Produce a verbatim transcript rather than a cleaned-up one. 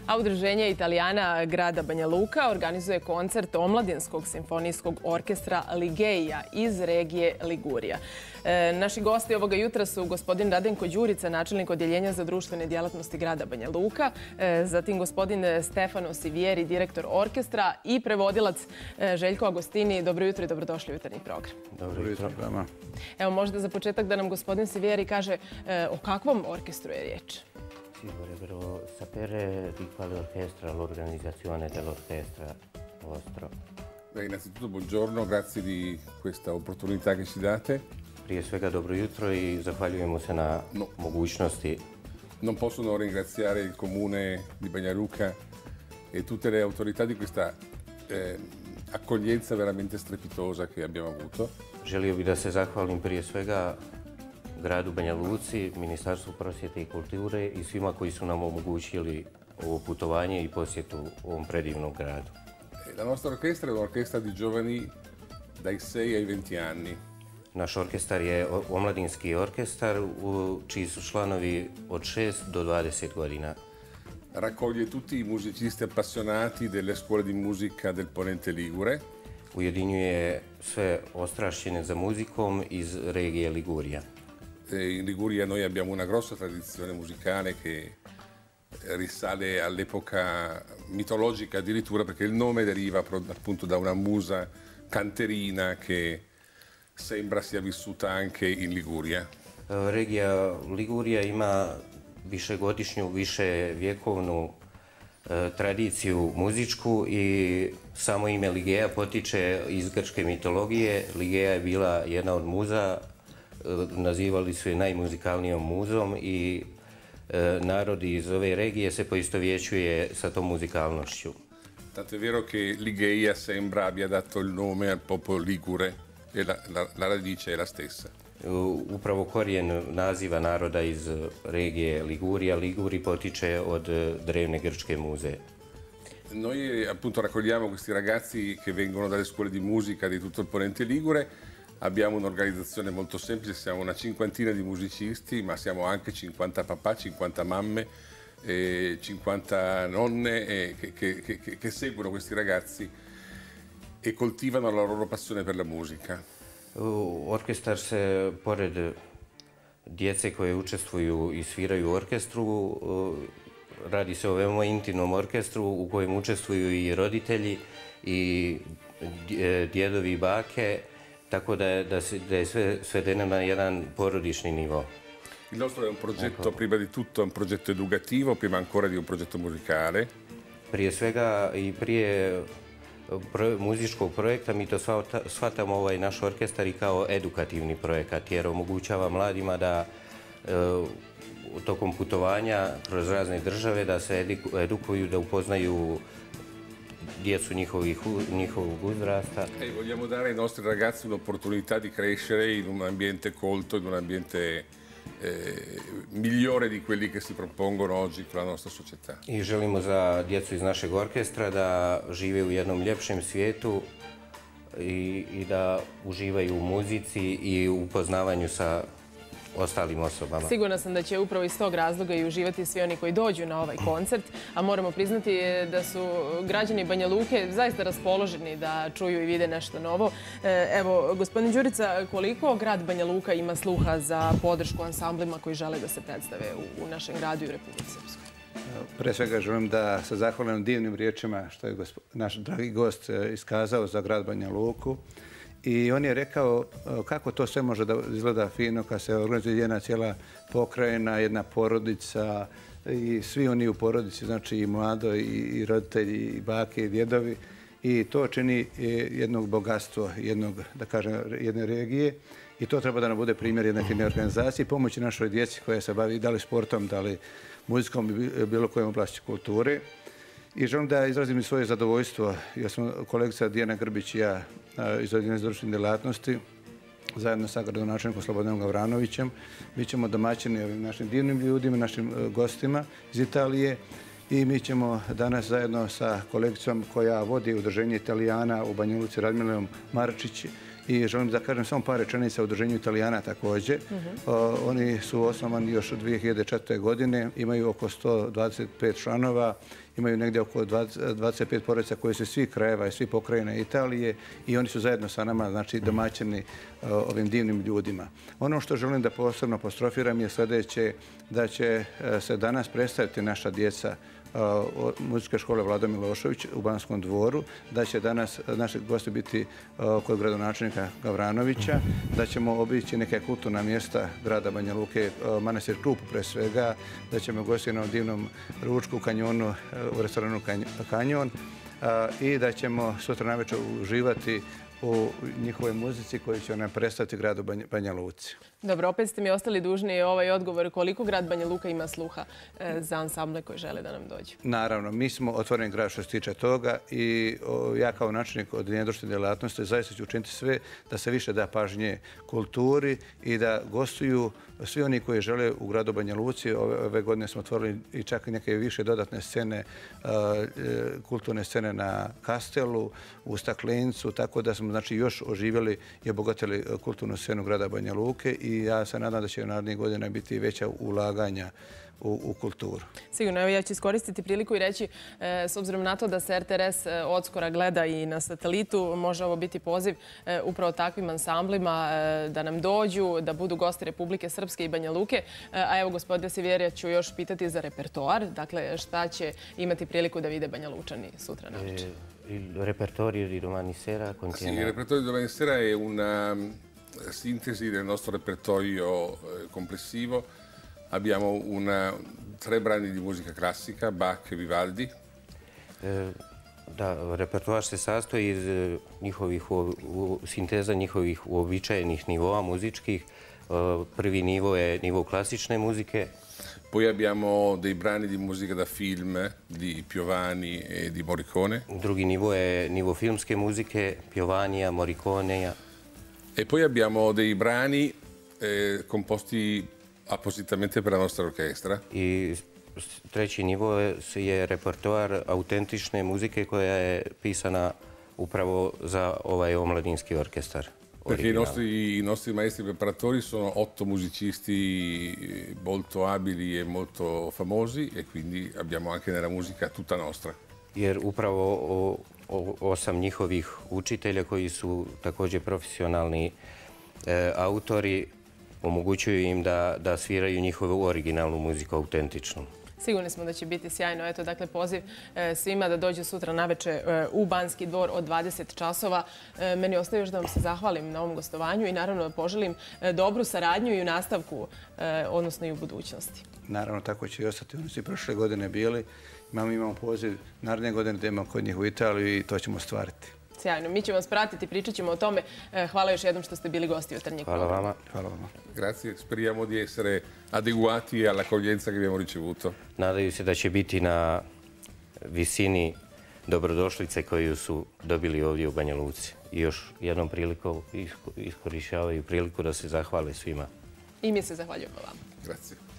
A Udruženje Italijana grada Banja Luka organizuje koncert Omladinskog simfonijskog orkestra Ligeia iz regije Ligurija. E, naši gosti ovoga jutra su gospodin Radenko Đurica, načelnik Odjeljenja za društvene djelatnosti grada Banja Luka, e, zatim gospodin Stefano Sivieri, direktor orkestra i prevodilac e, Željko Agostini. Dobro jutro i dobrodošli u jutarnji program. Dobro jutro vama. Evo, možda za početak da nam gospodin Sivieri kaže e, o kakvom orkestru je riječ? Sì, vorrebbero sapere di quale orchestra, l'organizzazione dell'orchestra vostro. Beh, innanzitutto buongiorno, grazie di questa opportunità che ci date. Prije svega dobro jutro i zahvaljujemo se na No. mogućnosti. Non posso non ringraziare il comune di Banja Luka e tutte le autorità di questa eh, accoglienza veramente strepitosa che abbiamo avuto. Želio bih da se zahvalim prije svega gradu Banja Luci, Ministarstvu prosvjete i kulture i svima koji su nam omogućili ovo putovanje i posjetu ovom predivnom gradu. Eh, La nostra orchestra è un'orchestra di giovani dai sei ai venti anni. Naš orkestar je o- omladinski orkestar u čiji su članovi od šest do dvadeset godina. Raccoglie tutti i musicisti appassionati delle scuole di musica del Ponente Ligure. Ujedinjuje sve ostrašćene za muzikom iz regije Ligurija. Eh, In Liguria noi abbiamo una grossa tradizione musicale che risale all'epoca mitologica addirittura, perché il nome deriva pro- appunto da una musa canterina che sembra sia vissuta anche in Liguria. Regija Ligurija ima višegodišnju, viševjekovnu e, tradiciju muzičku i samo ime Ligeia potiče iz grčke mitologije. Ligeia je bila jedna od muza, e, nazivali su je najmuzikalnijom muzom i e, narod iz ove regije se poistovjećuje sa tom muzikalnošću. Tanto è vero che Ligeia sembra abbia dato il nome al popolo ligure e la, la- la radice è la stessa. Upravo korijen naziva naroda iz regije Ligurija, Liguri, potiče od drevne grčke muze. Noi eh, appunto raccogliamo questi ragazzi che vengono dalle scuole di musica di tutto il Ponente Ligure. Abbiamo un'organizzazione molto semplice, siamo una cinquantina di musicisti, ma siamo anche cinquanta papà, cinquanta mamme, eh, cinquanta nonne eh, che, che- che- che seguono questi ragazzi e coltivano la loro passione per la musica. U- Orkestar se, pored djece koje učestvuju i sviraju u orkestru, uh, radi se o veoma intimnom orkestru u kojem učestvuju i roditelji i dje- djedovi i bake, tako da je, da se- da je sve svedeno na jedan porodični nivo. Il nostro è un progetto, prima di tutto, è un progetto educativo, prima ancora di un progetto musicale. Prije svega i prije pro- muzičkog projekta mi to shvata- shvatamo ovaj naš orkestar i kao edukativni projekat, jer omogućava mladima da e, tokom putovanja kroz razne države da se ediku- edukuju, da upoznaju djecu njihovih, u- njihovog uzrasta. E vogliamo dare ai nostri ragazzi un'opportunità di crescere in un ambiente colto, in un ambiente eh, migliore di quelli che si propongono oggi con la nostra società. I želimo za djecu iz našeg orkestra da žive u jednom ljepšem svijetu i, i da uživaju u muzici i u upoznavanju sa ostalim osobama. Sigurna sam da će upravo iz tog razloga i uživati svi oni koji dođu na ovaj koncert, a moramo priznati da su građani Banja Luke zaista raspoloženi da čuju i vide nešto novo. E, Evo, gospodin Đurica, koliko grad Banja Luka ima sluha za podršku ansamblima koji žele da se predstave u, u našem gradu i u Republici Srpskoj? Pre svega želim da se zahvalim divnim riječima što je gospo- naš dragi gost e, iskazao za grad Banja Luku. I on je rekao e, kako to sve može da izgleda fino kad se organizuje jedna cijela pokrajina, jedna porodica i svi oni u porodici, znači i mlado, i, i roditelji, i bake, i djedovi. I to čini e, jednog bogatstva, jednog, da kažem, jedne regije. I to treba da nam bude primjer jedne fine organizacije, pomoći našoj djeci koja se bavi da li sportom, da li muzikom i bilo kojom oblasti kulture. I želim da izrazim i svoje zadovoljstvo, jer smo kolegica Dijana Grbić i ja a, iz Odjeljenja za društvene djelatnosti, zajedno sa gradonačelnikom Slobodanom Gavranovićem, bit ćemo domaćini ovim našim divnim ljudima, našim e, gostima iz Italije. I mi ćemo danas zajedno sa kolegicom koja vodi Udruženje Italijana u Banja Luci, Radmilom Marčić, I želim da kažem samo par rečenica o udruženju Italijana također. Oni su osnovani još od dvije hiljade četvrte. godine, imaju oko sto dvadeset pet članova, imaju negdje oko dvadeset pet porodica koji su svi krajeva i svi pokrajine Italije i oni su zajedno sa nama, znači domaćini ovim divnim ljudima. Ono što želim da posebno apostrofiram je sljedeće, da će se danas predstaviti naša djeca muzičke škole Vlado Milošević u Banskom dvoru, da će danas naši gosti biti kod gradonačelnika Gavranovića, da ćemo obići neke kulturna mjesta grada Banja Luke, Manastir Krupu pre svega, da ćemo gosti na divnom ručku u kanjonu, u restoranu Kanjon i da ćemo sutra navečer uživati u njihovoj muzici koju će nam predstaviti gradu Banja Luci. Dobro, opet ste mi ostali dužni ovaj odgovor koliko grad Banja Luka ima sluha za ansamble koji žele da nam dođu. Naravno, mi smo otvoreni grad što se tiče toga i ja kao načelnik Odeljenja društvene djelatnosti zaista ću učiniti sve da se više da pažnje kulturi i da gostuju svi oni koji žele u gradu Banja Luci. Ove godine smo otvorili i čak i neke više dodatne scene, kulturne scene na Kastelu, u Staklencu, tako da smo znači još oživjeli i obogatili kulturnu scenu grada Banja Luke i ja se nadam da će u narednih godina biti veća ulaganja u, u kulturu. Sigurno, evo ja ću iskoristiti priliku i reći, e, s obzirom na to da se R T R S odskora gleda i na satelitu, može ovo biti poziv e, upravo takvim ansamblima e, da nam dođu, da budu gosti Republike Srpske i Banja Luke. E, a evo, gospodine Sivjerija, ću još pitati za repertoar. Dakle, šta će imati priliku da vide Banja Lučani sutra na večer? Il repertorio di domani sera contiene... Sì, il repertorio di domani sera è una sintesi del nostro repertorio complessivo. Abbiamo una, tre brani di musica classica, Bach e Vivaldi. Da, repertoar se sastoji iz njihovih, sinteza njihovih uobičajenih nivoa muzičkih. Prvi nivo je nivo klasične muzike. Poi abbiamo dei brani di musica da film di Piovani e di Morricone. Drugi nivo je nivo filmske muzike, Piovanija, Morriconea. E poi abbiamo dei brani eh, composti appositamente per la nostra orchestra. I treći nivo je, je repertoar autentične muzike koja je pisana upravo za ovaj omladinski orkestar. Perché i nostri, i nostri maestri preparatori sono otto musicisti molto abili e molto famosi e quindi abbiamo anche nella musica tutta nostra. Jer upravo o, o, osam njihovih učitelja koji su također profesionalni e, autori omogućuju im da, da sviraju njihovu originalnu muziku, autentičnu. Sigurni smo da će biti sjajno. Eto, dakle, poziv svima da dođu sutra naveče u Banski dvor od dvadeset časova. Meni ostaje još da vam se zahvalim na ovom gostovanju i naravno da poželim dobru saradnju i u nastavku, odnosno i u budućnosti. Naravno, tako će i ostati. Oni su i prošle godine bili. Imamo, imamo poziv naredne godine da imamo kod njih u Italiju i to ćemo stvariti. Sjajno. Mi ćemo vas pratiti, pričat ćemo o tome. Hvala još jednom što ste bili gosti u Jutarnjeg Hvala vama. Hvala vama. Grazie, speriamo di essere adeguati all'accoglienza che abbiamo ricevuto. Nadaju se da će biti na visini dobrodošlice koju su dobili ovdje u Banja Luci. I još jednom prilikom iskorišćavaju priliku da se zahvale svima. I mi se zahvaljujemo vama. Grazie.